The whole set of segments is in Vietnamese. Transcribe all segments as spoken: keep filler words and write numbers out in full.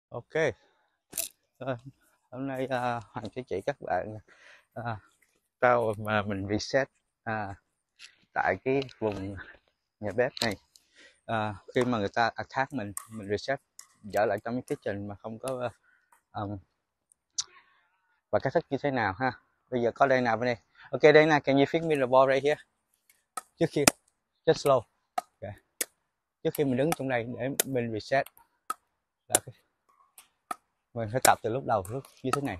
Ok, Ờ, hôm nay à, Hoàng sẽ chỉ các bạn à, sao mà mình reset à, tại cái vùng nhà bếp này. À, khi mà người ta attack mình, mình reset trở lại trong cái kitchen mà không có um, và cách thức như thế nào ha. Bây giờ có đây nào bên đây. Ok, đây nào, can you fix me the ball right here? Trước khi, just slow. Okay. Trước khi mình đứng trong đây để mình reset là cái, mình phải tập từ lúc đầu lúc như thế này.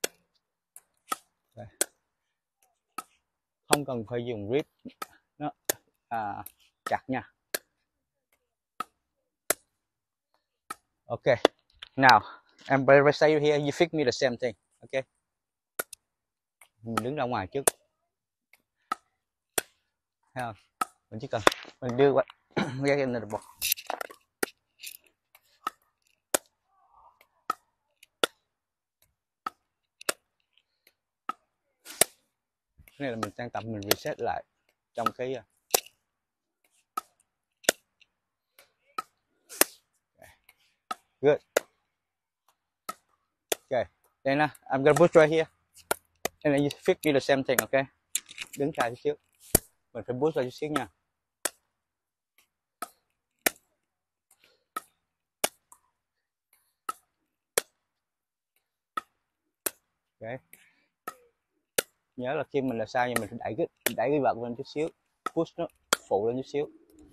Okay. Không cần phải dùng grip nó à, chặt nha. Okay, now I'm very say here, you fix me the same thing. Okay, mình đứng ra ngoài trước, thấy không? Mình chỉ cần mình đưa qua get in the box. Cái này là mình đang tập mình reset lại trong cái good. Okay, then uh, I'm gonna push right here and then you fix me the same thing. Okay, đứng ra chút xíu, mình phải push ra chút xíu nha. Okay, nhớ là khi mình là sao nhưng mình phải đẩy cái đẩy cái vật lên chút xíu, push nó phụ lên chút xíu.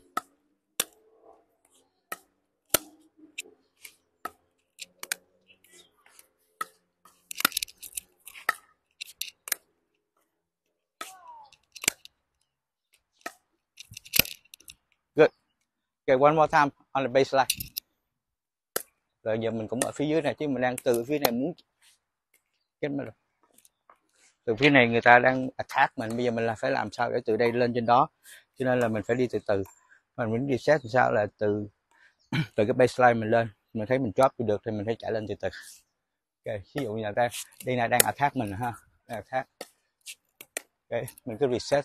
Good. Okay, one more time on the baseline. Rồi giờ mình cũng ở phía dưới này chứ mình đang từ phía này muốn kết mà rồi. Từ phía này người ta đang attack mình, bây giờ mình là phải làm sao để từ đây lên trên đó, cho nên là mình phải đi từ từ. Mình muốn reset làm sao là từ từ cái baseline mình lên, mình thấy mình drop được thì mình phải chạy lên từ từ. Ok, ví dụ như là đây đây này đang attack mình ha, đang attack. Ok, mình cứ reset.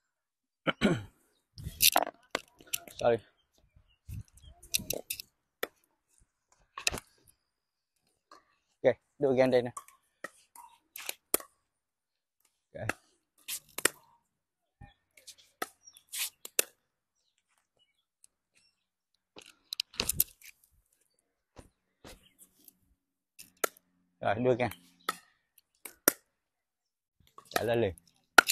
Sorry. Ok, do again đây nè. Okay. Rồi đưa again, chạy lên liền.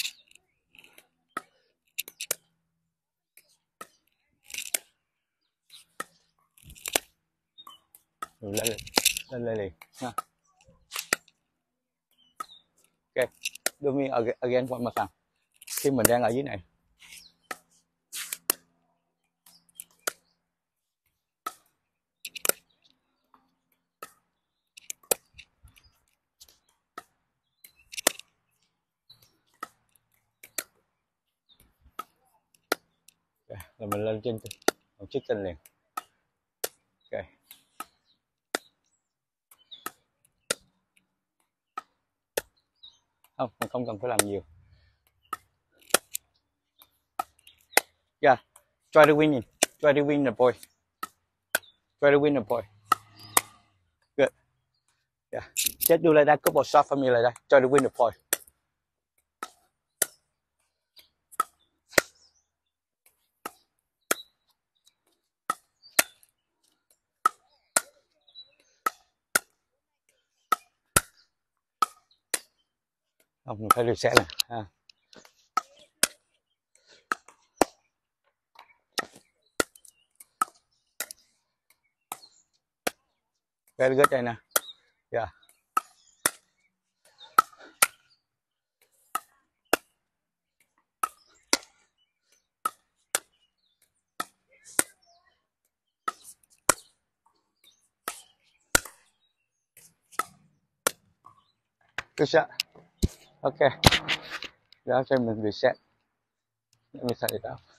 Rồi lên lên lên liền ha. Ok, do me again one more time. Khi mình đang ở dưới này, okay. Rồi mình lên trên một chiếc kênh liền. Ok, không mình không cần phải làm nhiều. Yeah, try to win it. Try to win the boy. Try to win the boy. Good. Yeah, just do like that. Couple shots for me like that. Try to win the point. Không, mình phải reset này ha. Very good đây nè. Yeah. Good shot. Okay. Now cho mình reset. Let me set it up.